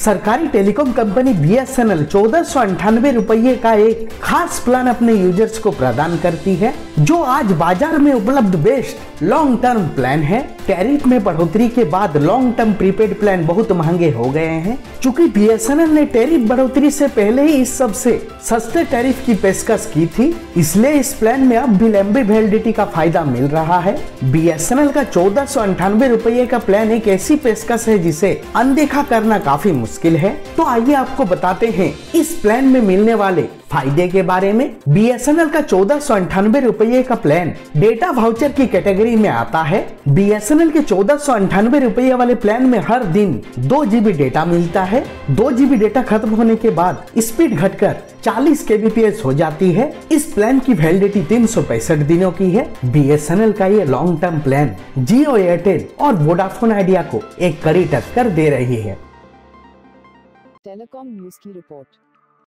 सरकारी telecom company BSNL 1498 रुपये का एक खास प्लान अपने यूजर्स को प्रदान करती है, जो आज बाजार में उपलब्ध बेस्ट लॉन्ग टर्म प्लान है। टैरिफ में बढ़ोतरी के बाद लॉन्ग टर्म प्रीपेड प्लान बहुत महंगे हो गए हैं। चूंकि BSNL ने टैरिफ बढ़ोतरी से पहले ही इस सबसे सस्ते टैरिफ की पेशकश की थी, इसलिए इस प्लान में अब भी लंबी वैलिडिटी का फायदा मिल रहा है। BSNL का 1498 रुपये का प्लान एक ऐसी पेशकश है जिसे अनदेखा करना काफी मुश्किल है। तो आइए आपको बताते हैं इस प्लान में मिलने वाले फायदे के बारे में। BSNL का 1498 रुपये का प्लान डेटा वाउचर की कैटेगरी में आता है। BSNL के 1498 रुपये वाले प्लान में हर दिन 2 GB डेटा मिलता है। 2 GB डेटा खत्म होने के बाद स्पीड घटकर 40 kbps हो जाती है। इस प्लान की वैलिडिटी 365 दिनों की है। BSNL का ये long term plan Jio, Airtel और वोडाफोन आइडिया को एक कड़ी टक्कर दे रही है। टेलीकॉम न्यूज की रिपोर्ट।